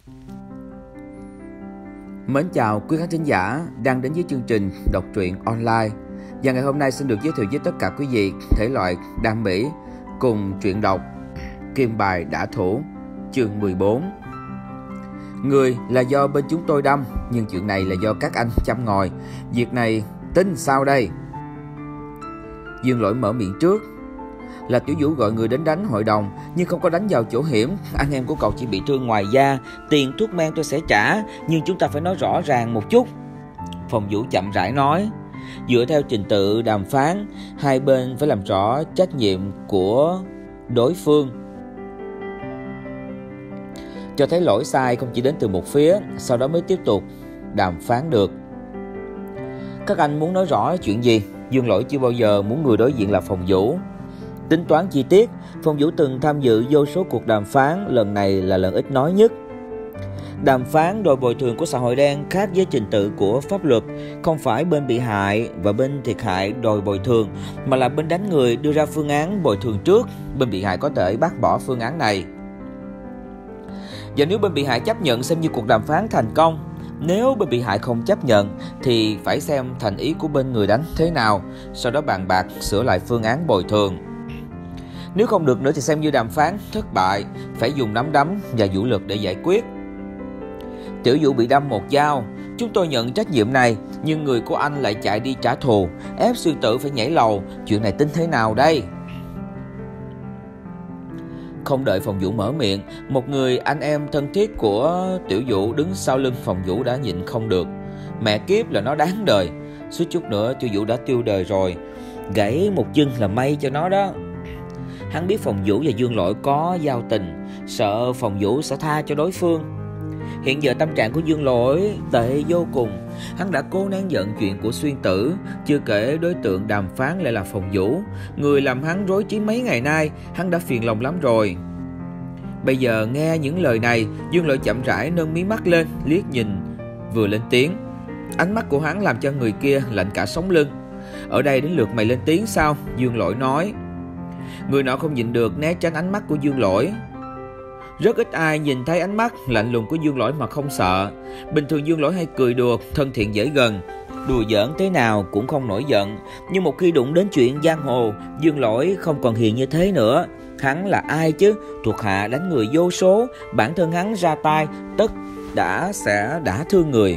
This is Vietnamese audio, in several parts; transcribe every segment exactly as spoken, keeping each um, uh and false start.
Mến chào quý khán thính giả đang đến với chương trình đọc truyện online. Và ngày hôm nay xin được giới thiệu với tất cả quý vị thể loại đam mỹ cùng truyện đọc Kim Bài Đả Thủ, chương mười bốn. Người là do bên chúng tôi đâm, nhưng chuyện này là do các anh chăm ngòi. Việc này tính sao đây? Dương Lỗi mở miệng trước. Là Tiểu Vũ gọi người đến đánh hội đồng, nhưng không có đánh vào chỗ hiểm. Anh em của cậu chỉ bị thương ngoài da. Tiền thuốc men tôi sẽ trả, nhưng chúng ta phải nói rõ ràng một chút. Phong Vũ chậm rãi nói. Dựa theo trình tự đàm phán, hai bên phải làm rõ trách nhiệm của đối phương, cho thấy lỗi sai không chỉ đến từ một phía, sau đó mới tiếp tục đàm phán được. Các anh muốn nói rõ chuyện gì? Dương Lỗi chưa bao giờ muốn người đối diện là Phong Vũ. Tính toán chi tiết, Phong Vũ từng tham dự vô số cuộc đàm phán, lần này là lần ít nói nhất. Đàm phán đòi bồi thường của xã hội đen khác với trình tự của pháp luật, không phải bên bị hại và bên thiệt hại đòi bồi thường, mà là bên đánh người đưa ra phương án bồi thường trước, bên bị hại có thể bác bỏ phương án này. Và nếu bên bị hại chấp nhận xem như cuộc đàm phán thành công, nếu bên bị hại không chấp nhận thì phải xem thành ý của bên người đánh thế nào, sau đó bàn bạc sửa lại phương án bồi thường. Nếu không được nữa thì xem như đàm phán thất bại, phải dùng nắm đấm và vũ lực để giải quyết. Tiểu Vũ bị đâm một dao, chúng tôi nhận trách nhiệm này, nhưng người của anh lại chạy đi trả thù, ép sư tử phải nhảy lầu, chuyện này tính thế nào đây? Không đợi Phong Vũ mở miệng, một người anh em thân thiết của Tiểu Vũ đứng sau lưng Phong Vũ đã nhịn không được. Mẹ kiếp là nó đáng đời, suýt chút nữa Tiểu Vũ đã tiêu đời rồi, gãy một chân là may cho nó đó. Hắn biết Phong Vũ và Dương Lỗi có giao tình, sợ Phong Vũ sẽ tha cho đối phương. Hiện giờ tâm trạng của Dương Lỗi tệ vô cùng, hắn đã cố nén giận chuyện của Xuyên Tử, chưa kể đối tượng đàm phán lại là Phong Vũ, người làm hắn rối trí mấy ngày nay, hắn đã phiền lòng lắm rồi. Bây giờ nghe những lời này, Dương Lỗi chậm rãi nâng mí mắt lên, liếc nhìn, vừa lên tiếng. Ánh mắt của hắn làm cho người kia lạnh cả sống lưng. Ở đây đến lượt mày lên tiếng sao? Dương Lỗi nói. Người nọ không nhịn được né tránh ánh mắt của Dương Lỗi. Rất ít ai nhìn thấy ánh mắt lạnh lùng của Dương Lỗi mà không sợ. Bình thường Dương Lỗi hay cười đùa, thân thiện dễ gần, đùa giỡn thế nào cũng không nổi giận. Nhưng một khi đụng đến chuyện giang hồ, Dương Lỗi không còn hiền như thế nữa. Hắn là ai chứ? Thuộc hạ đánh người vô số, bản thân hắn ra tay tất đã sẽ đã thương người.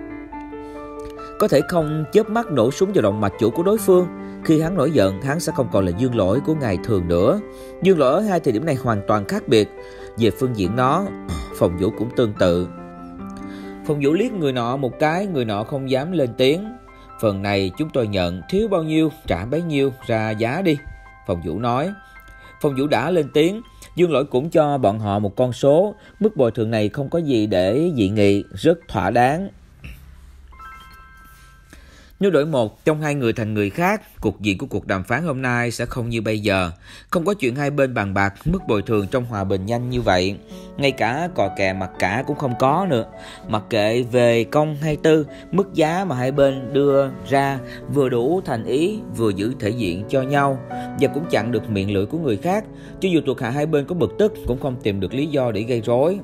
Có thể không chớp mắt nổ súng vào động mạch chủ của đối phương. Khi hắn nổi giận, hắn sẽ không còn là Dương Lỗi của ngày thường nữa. Dương Lỗi ở hai thời điểm này hoàn toàn khác biệt. Về phương diện nó, Phong Vũ cũng tương tự. Phong Vũ liếc người nọ một cái, người nọ không dám lên tiếng. Phần này chúng tôi nhận, thiếu bao nhiêu trả bấy nhiêu, ra giá đi, Phong Vũ nói. Phong Vũ đã lên tiếng, Dương Lỗi cũng cho bọn họ một con số. Mức bồi thường này không có gì để dị nghị, rất thỏa đáng. Nếu đổi một trong hai người thành người khác, cục diện của cuộc đàm phán hôm nay sẽ không như bây giờ. Không có chuyện hai bên bàn bạc mức bồi thường trong hòa bình nhanh như vậy. Ngay cả cò kè mặc cả cũng không có nữa. Mặc kệ về công hay tư, mức giá mà hai bên đưa ra vừa đủ thành ý, vừa giữ thể diện cho nhau, và cũng chặn được miệng lưỡi của người khác. Cho dù thuộc hạ hai bên có bực tức cũng không tìm được lý do để gây rối.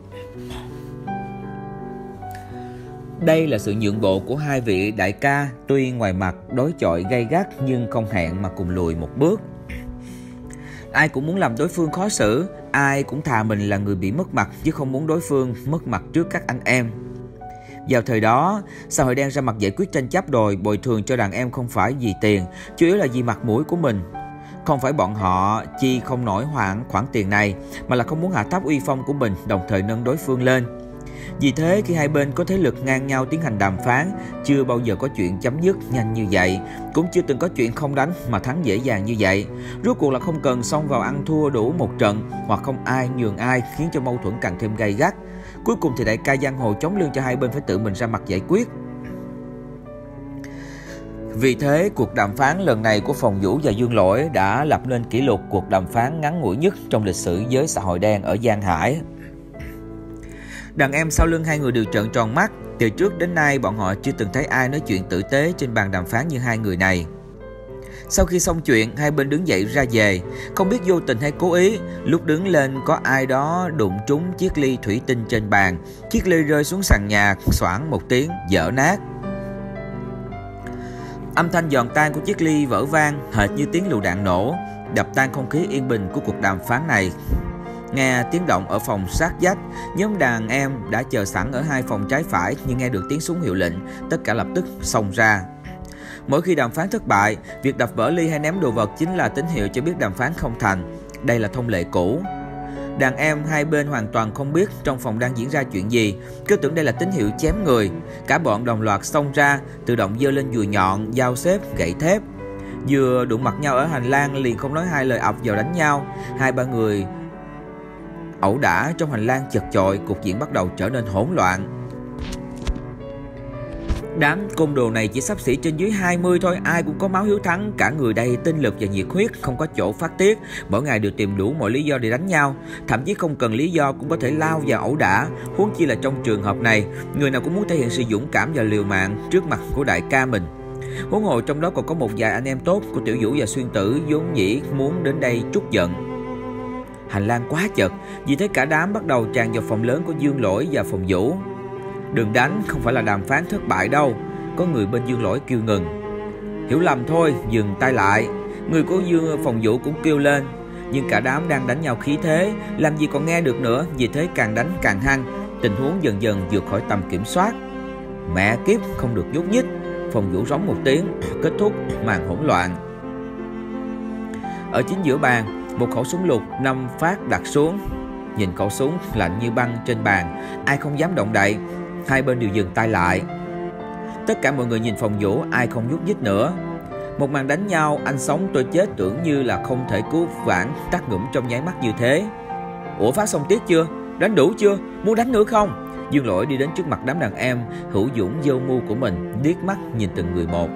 Đây là sự nhượng bộ của hai vị đại ca, tuy ngoài mặt đối chọi gay gắt nhưng không hẹn mà cùng lùi một bước. Ai cũng muốn làm đối phương khó xử, ai cũng thà mình là người bị mất mặt chứ không muốn đối phương mất mặt trước các anh em. Vào thời đó, xã hội đen ra mặt giải quyết tranh chấp đòi bồi thường cho đàn em không phải vì tiền, chủ yếu là vì mặt mũi của mình. Không phải bọn họ chi không nổi khoản khoản tiền này, mà là không muốn hạ thấp uy phong của mình, đồng thời nâng đối phương lên. Vì thế khi hai bên có thế lực ngang nhau tiến hành đàm phán, chưa bao giờ có chuyện chấm dứt nhanh như vậy, cũng chưa từng có chuyện không đánh mà thắng dễ dàng như vậy. Rốt cuộc là không cần xông vào ăn thua đủ một trận, hoặc không ai nhường ai, khiến cho mâu thuẫn càng thêm gay gắt. Cuối cùng thì đại ca giang hồ chống lưng cho hai bên phải tự mình ra mặt giải quyết. Vì thế, cuộc đàm phán lần này của Phong Vũ và Dương Lỗi đã lập nên kỷ lục cuộc đàm phán ngắn ngủi nhất trong lịch sử giới xã hội đen ở Giang Hải. Đàn em sau lưng hai người đều trợn tròn mắt. Từ trước đến nay bọn họ chưa từng thấy ai nói chuyện tử tế trên bàn đàm phán như hai người này. Sau khi xong chuyện, hai bên đứng dậy ra về. Không biết vô tình hay cố ý, lúc đứng lên có ai đó đụng trúng chiếc ly thủy tinh trên bàn. Chiếc ly rơi xuống sàn nhà, xoảng một tiếng, vỡ nát. Âm thanh giòn tan của chiếc ly vỡ vang hệt như tiếng lựu đạn nổ, đập tan không khí yên bình của cuộc đàm phán này. Nghe tiếng động ở phòng sát vách, nhóm đàn em đã chờ sẵn ở hai phòng trái phải, nhưng nghe được tiếng súng hiệu lệnh, tất cả lập tức xông ra. Mỗi khi đàm phán thất bại, việc đập vỡ ly hay ném đồ vật chính là tín hiệu cho biết đàm phán không thành. Đây là thông lệ cũ. Đàn em hai bên hoàn toàn không biết trong phòng đang diễn ra chuyện gì, cứ tưởng đây là tín hiệu chém người. Cả bọn đồng loạt xông ra, tự động giơ lên dùi nhọn, dao xếp, gậy thép. Vừa đụng mặt nhau ở hành lang liền không nói hai lời ập vào đánh nhau. Hai ba người ẩu đả trong hành lang chật chội, cục diện bắt đầu trở nên hỗn loạn. Đám côn đồ này chỉ xấp xỉ trên dưới hai mươi thôi, ai cũng có máu hiếu thắng, cả người đầy tinh lực và nhiệt huyết, không có chỗ phát tiết, mỗi ngày đều tìm đủ mọi lý do để đánh nhau, thậm chí không cần lý do cũng có thể lao vào ẩu đả, huống chi là trong trường hợp này, người nào cũng muốn thể hiện sự dũng cảm và liều mạng trước mặt của đại ca mình. Huống hồ trong đó còn có một vài anh em tốt của Tiểu Vũ và Xuyên Tử vốn dĩ muốn đến đây trút giận. Hành lang quá chật, vì thế cả đám bắt đầu tràn vào phòng lớn của Dương Lỗi và phòng Vũ. Đừng đánh, không phải là đàm phán thất bại đâu. Có người bên Dương Lỗi kêu ngừng. Hiểu lầm thôi, dừng tay lại. Người của Dương phòng Vũ cũng kêu lên. Nhưng cả đám đang đánh nhau khí thế, làm gì còn nghe được nữa, vì thế càng đánh càng hăng. Tình huống dần dần vượt khỏi tầm kiểm soát. Mẹ kiếp, không được nhúc nhích. Phòng Vũ rống một tiếng, kết thúc màn hỗn loạn. Ở chính giữa bàn, một khẩu súng lục năm phát đặt xuống. Nhìn khẩu súng lạnh như băng trên bàn, ai không dám động đậy. Hai bên đều dừng tay lại. Tất cả mọi người nhìn phòng Vũ, ai không nhúc nhích nữa. Một màn đánh nhau anh sống tôi chết tưởng như là không thể cứu vãn, tắt ngủm trong nháy mắt như thế. Ủa, phát xong tiết chưa? Đánh đủ chưa? Muốn đánh nữa không? Dương Lỗi đi đến trước mặt đám đàn em hữu dũng vô mưu của mình, liếc mắt nhìn từng người một.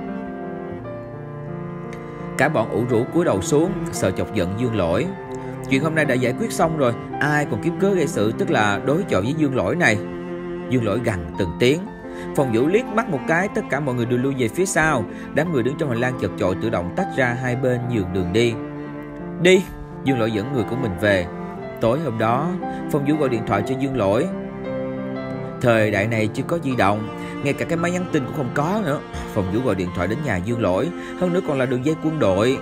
Cả bọn ủ rũ cúi đầu xuống, sợ chọc giận Dương Lỗi. Chuyện hôm nay đã giải quyết xong rồi, ai còn kiếm cớ gây sự, tức là đối chọi với Dương Lỗi này. Dương Lỗi gằn từng tiếng. Phòng Vũ liếc mắt một cái, tất cả mọi người đều lui về phía sau. Đám người đứng trong hành lang chật chội tự động tách ra hai bên nhường đường đi. Đi, Dương Lỗi dẫn người của mình về. Tối hôm đó, Phòng Vũ gọi điện thoại cho Dương Lỗi. Thời đại này chưa có di động, ngay cả cái máy nhắn tin cũng không có nữa. Phòng Vũ gọi điện thoại đến nhà Dương Lỗi, hơn nữa còn là đường dây quân đội.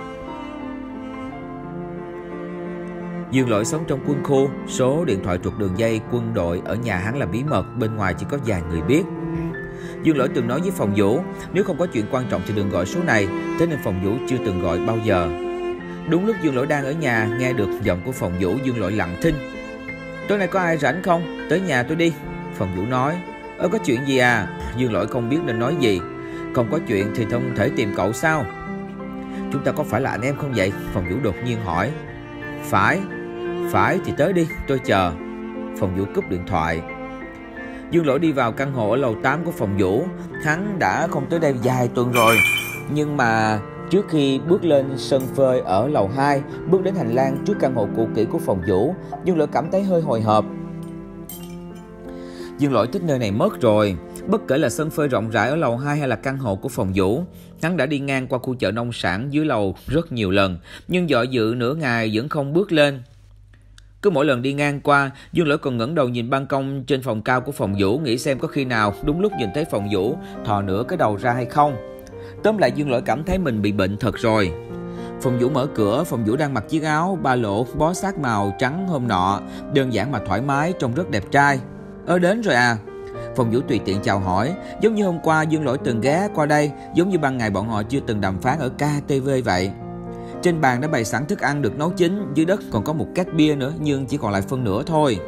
Dương Lỗi sống trong quân khu, số điện thoại trục đường dây quân đội ở nhà hắn là bí mật, bên ngoài chỉ có vài người biết. Dương Lỗi từng nói với Phòng Vũ, nếu không có chuyện quan trọng thì đừng gọi số này, thế nên Phòng Vũ chưa từng gọi bao giờ. Đúng lúc Dương Lỗi đang ở nhà, nghe được giọng của Phòng Vũ, Dương Lỗi lặng thinh. Tối nay có ai rảnh không? Tới nhà tôi đi. Phòng Vũ nói. Ơ, có chuyện gì à? Dương Lỗi không biết nên nói gì. Không có chuyện thì không thể tìm cậu sao? Chúng ta có phải là anh em không vậy? Phòng Vũ đột nhiên hỏi. Phải. Phải thì tới đi, tôi chờ. Phòng Vũ cúp điện thoại. Dương Lỗi đi vào căn hộ ở lầu tám của Phòng Vũ. Hắn đã không tới đây vài tuần rồi, nhưng mà trước khi bước lên sân phơi ở lầu hai, bước đến hành lang trước căn hộ cũ kỹ của Phòng Vũ, Dương Lỗi cảm thấy hơi hồi hộp. Dương Lỗi thích nơi này mất rồi. Bất kể là sân phơi rộng rãi ở lầu hai hay là căn hộ của Phòng Vũ, hắn đã đi ngang qua khu chợ nông sản dưới lầu rất nhiều lần, nhưng dọ dự nửa ngày vẫn không bước lên. Cứ mỗi lần đi ngang qua, Dương Lỗi còn ngẩng đầu nhìn ban công trên phòng cao của Phòng Vũ, nghĩ xem có khi nào đúng lúc nhìn thấy Phòng Vũ thò nửa cái đầu ra hay không. Tóm lại, Dương Lỗi cảm thấy mình bị bệnh thật rồi. Phòng Vũ mở cửa, Phòng Vũ đang mặc chiếc áo ba lỗ bó sát màu trắng hôm nọ, đơn giản mà thoải mái, trông rất đẹp trai. Ơ, đến rồi à? Phòng Vũ tùy tiện chào hỏi, giống như hôm qua Dương Lỗi từng ghé qua đây, giống như ban ngày bọn họ chưa từng đàm phán ở ca tê vê vậy. Trên bàn đã bày sẵn thức ăn được nấu chín, dưới đất còn có một két bia nữa, nhưng chỉ còn lại phân nửa thôi.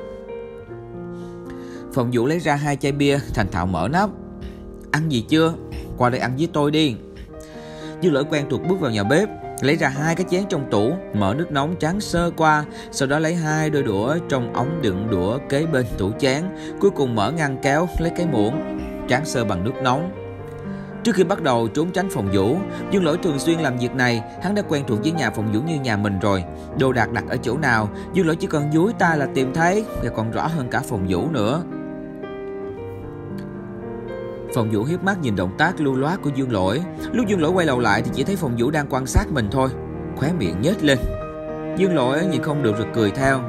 Phòng Vũ lấy ra hai chai bia, thành thạo mở nắp. Ăn gì chưa? Qua đây ăn với tôi đi. Dương Lỗi quen thuộc bước vào nhà bếp, lấy ra hai cái chén trong tủ, mở nước nóng tráng sơ qua, sau đó lấy hai đôi đũa trong ống đựng đũa kế bên tủ chén, cuối cùng mở ngăn kéo lấy cái muỗng, tráng sơ bằng nước nóng. Trước khi bắt đầu trốn tránh Phòng Vũ, Dương Lỗi thường xuyên làm việc này, hắn đã quen thuộc với nhà Phòng Vũ như nhà mình rồi. Đồ đạc đặt ở chỗ nào, Dương Lỗi chỉ cần dúi tay là tìm thấy, và còn rõ hơn cả Phòng Vũ nữa. Phòng Vũ hiếp mắt nhìn động tác lưu loát của Dương Lỗi. Lúc Dương Lỗi quay đầu lại thì chỉ thấy Phòng Vũ đang quan sát mình thôi. Khóe miệng nhếch lên. Dương Lỗi nhìn không được rồi cười theo.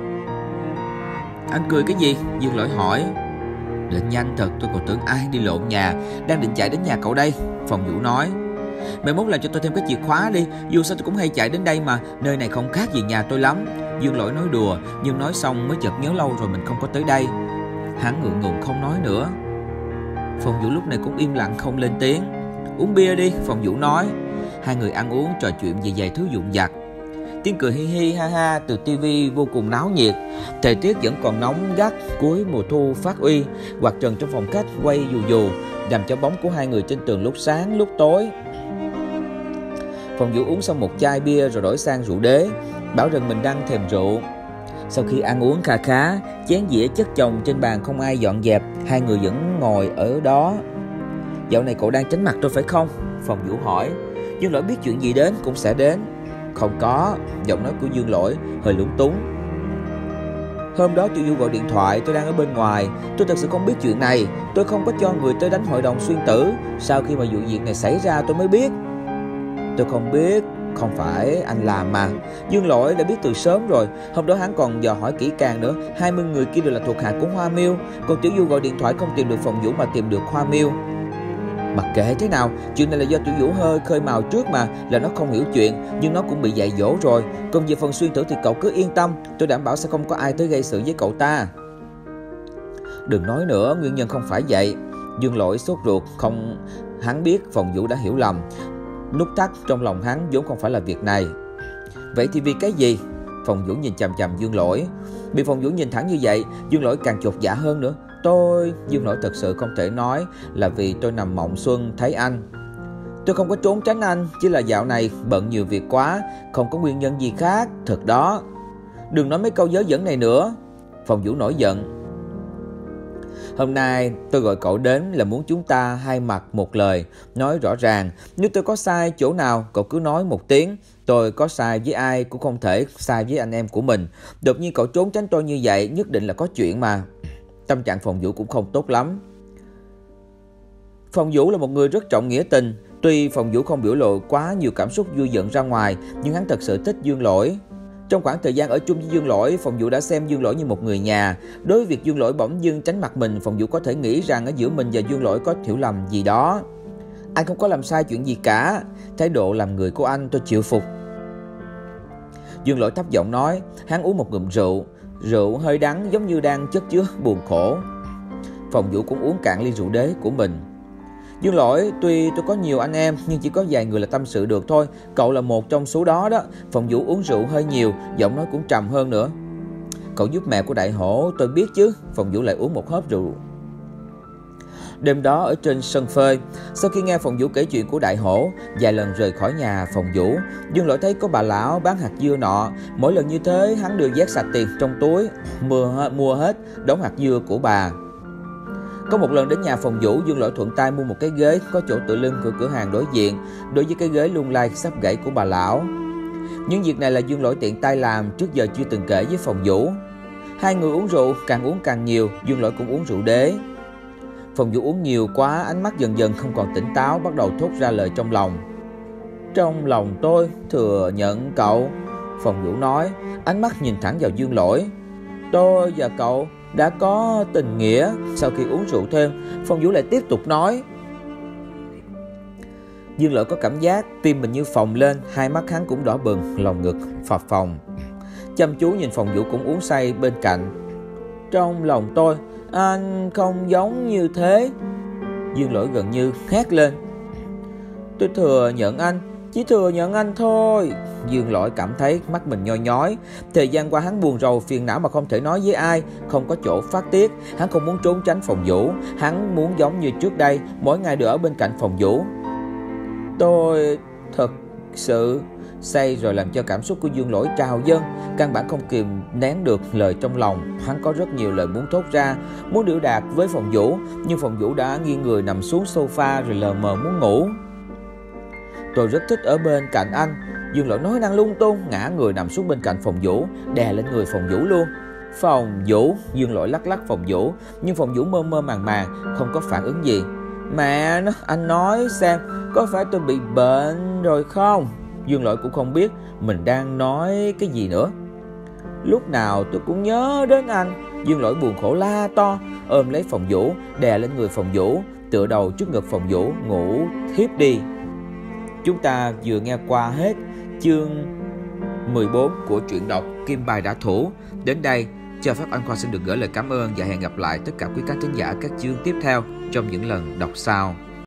Anh cười cái gì? Dương Lỗi hỏi. Đến nhanh thật, tôi còn tưởng ai đi lộn nhà, đang định chạy đến nhà cậu đây. Phòng Vũ nói. Mày mốt làm cho tôi thêm cái chìa khóa đi, dù sao tôi cũng hay chạy đến đây mà, nơi này không khác gì nhà tôi lắm. Dương Lỗi nói đùa, nhưng nói xong mới chợt nhớ lâu rồi mình không có tới đây. Hắn ngượng ngùng không nói nữa. Phòng Vũ lúc này cũng im lặng không lên tiếng. Uống bia đi, Phòng Vũ nói. Hai người ăn uống trò chuyện về vài thứ vụn vặt. Tiếng cười hi hi ha ha từ tivi vô cùng náo nhiệt. Thời tiết vẫn còn nóng gắt cuối mùa thu phát uy. Quạt trần trong phòng khách quay dù dù, làm cho bóng của hai người trên tường lúc sáng lúc tối. Phòng Vũ uống xong một chai bia rồi đổi sang rượu đế, bảo rằng mình đang thèm rượu. Sau khi ăn uống kha khá, chén dĩa chất chồng trên bàn không ai dọn dẹp, hai người vẫn ngồi ở đó. Dạo này cậu đang tránh mặt tôi phải không? Phòng Vũ hỏi. Dương Lỗi biết chuyện gì đến cũng sẽ đến. Không có, giọng nói của Dương Lỗi hơi lúng túng. Hôm đó Tiểu Du gọi điện thoại, tôi đang ở bên ngoài. Tôi thật sự không biết chuyện này. Tôi không có cho người tới đánh hội đồng xuyên tử. Sau khi mà vụ việc này xảy ra tôi mới biết. Tôi không biết, không phải anh làm mà. Dương Lỗi đã biết từ sớm rồi. Hôm đó hắn còn dò hỏi kỹ càng nữa. hai mươi người kia đều là thuộc hạ của Hoa Miêu. Còn Tiểu Du gọi điện thoại không tìm được Phòng Vũ mà tìm được Hoa Miêu. Mặc kệ thế nào, chuyện này là do Tiểu Vũ hơi khơi mào trước mà, là nó không hiểu chuyện, nhưng nó cũng bị dạy dỗ rồi. Còn về phần xuyên tử thì cậu cứ yên tâm, tôi đảm bảo sẽ không có ai tới gây sự với cậu ta. Đừng nói nữa, nguyên nhân không phải vậy. Dương Lỗi sốt ruột, không, hắn biết Phòng Vũ đã hiểu lầm. Nút thắt trong lòng hắn vốn không phải là việc này. Vậy thì vì cái gì? Phòng Vũ nhìn chằm chằm Dương Lỗi. Bị Phòng Vũ nhìn thẳng như vậy, Dương Lỗi càng chột dạ hơn nữa. Tôi... Dương Lỗi thật sự không thể nói là vì tôi nằm mộng xuân thấy anh. Tôi không có trốn tránh anh, chỉ là dạo này bận nhiều việc quá, không có nguyên nhân gì khác, thật đó. Đừng nói mấy câu dớ dẫn này nữa. Phòng Vũ nổi giận. Hôm nay tôi gọi cậu đến là muốn chúng ta hai mặt một lời, nói rõ ràng. Nếu tôi có sai chỗ nào, cậu cứ nói một tiếng. Tôi có sai với ai cũng không thể sai với anh em của mình. Đột nhiên cậu trốn tránh tôi như vậy, nhất định là có chuyện mà. Tâm trạng Phòng Vũ cũng không tốt lắm. Phòng Vũ là một người rất trọng nghĩa tình. Tuy Phòng Vũ không biểu lộ quá nhiều cảm xúc vui giận ra ngoài, nhưng hắn thật sự thích Dương Lỗi. Trong khoảng thời gian ở chung với Dương Lỗi, Phòng Vũ đã xem Dương Lỗi như một người nhà. Đối với việc Dương Lỗi bỗng dưng tránh mặt mình, Phòng Vũ có thể nghĩ rằng ở giữa mình và Dương Lỗi có hiểu lầm gì đó. Anh không có làm sai chuyện gì cả. Thái độ làm người của anh tôi chịu phục. Dương Lỗi thấp giọng nói. Hắn uống một ngụm rượu. Rượu hơi đắng giống như đang chất chứa buồn khổ. Phòng Vũ cũng uống cạn ly rượu đế của mình. Dương Lỗi, tuy tôi có nhiều anh em nhưng chỉ có vài người là tâm sự được thôi. Cậu là một trong số đó đó. Phòng Vũ uống rượu hơi nhiều, giọng nói cũng trầm hơn nữa. Cậu giúp mẹ của Đại Hổ, tôi biết chứ. Phòng Vũ lại uống một hớp rượu. Đêm đó ở trên sân phơi, sau khi nghe Phòng Vũ kể chuyện của Đại Hổ, vài lần rời khỏi nhà Phòng Vũ, Dương Lỗi thấy có bà lão bán hạt dưa nọ. Mỗi lần như thế hắn đưa vét sạch tiền trong túi, mua, mua hết đống hạt dưa của bà. Có một lần đến nhà Phòng Vũ, Dương Lỗi thuận tay mua một cái ghế có chỗ tựa lưng của cửa hàng đối diện, đối với cái ghế lung lay sắp gãy của bà lão. Những việc này là Dương Lỗi tiện tay làm, trước giờ chưa từng kể với Phòng Vũ. Hai người uống rượu, càng uống càng nhiều, Dương Lỗi cũng uống rượu đế. Phòng Vũ uống nhiều quá, ánh mắt dần dần không còn tỉnh táo, bắt đầu thốt ra lời trong lòng. Trong lòng tôi thừa nhận cậu. Phòng Vũ nói, ánh mắt nhìn thẳng vào Dương Lỗi. Tôi và cậu đã có tình nghĩa. Sau khi uống rượu thêm, Phòng Vũ lại tiếp tục nói. Dương Lỗi có cảm giác tim mình như phồng lên, hai mắt hắn cũng đỏ bừng, lòng ngực phập phồng. Chăm chú nhìn Phòng Vũ cũng uống say bên cạnh. Trong lòng tôi, anh không giống như thế. Dương Lỗi gần như hét lên. Tôi thừa nhận anh, chỉ thừa nhận anh thôi. Dương Lỗi cảm thấy mắt mình nhoi nhói. Thời gian qua hắn buồn rầu phiền não mà không thể nói với ai, không có chỗ phát tiết. Hắn không muốn trốn tránh Phòng Vũ, hắn muốn giống như trước đây, mỗi ngày đều ở bên cạnh Phòng Vũ. Tôi thật sự say rồi làm cho cảm xúc của Dương Lỗi trào dâng, căn bản không kìm nén được lời trong lòng. Hắn có rất nhiều lời muốn thốt ra, muốn biểu đạt với Phòng Vũ, nhưng Phòng Vũ đã nghiêng người nằm xuống sofa rồi lờ mờ muốn ngủ. Tôi rất thích ở bên cạnh anh. Dương Lỗi nói năng lung tung, ngã người nằm xuống bên cạnh Phòng Vũ, đè lên người Phòng Vũ luôn. Phòng Vũ, Dương Lỗi lắc lắc Phòng Vũ, nhưng Phòng Vũ mơ mơ màng màng, không có phản ứng gì. Mẹ nó, anh nói xem, có phải tôi bị bệnh rồi không? Dương Lỗi cũng không biết mình đang nói cái gì nữa. Lúc nào tôi cũng nhớ đến anh. Dương Lỗi buồn khổ la to, ôm lấy Phòng Vũ, đè lên người Phòng Vũ, tựa đầu trước ngực Phòng Vũ, ngủ thiếp đi. Chúng ta vừa nghe qua hết chương mười bốn của truyện đọc Kim Bài Đả Thủ. Đến đây, Cho Phép Anh Khoa xin được gửi lời cảm ơn và hẹn gặp lại tất cả quý khán thính giả các chương tiếp theo trong những lần đọc sau.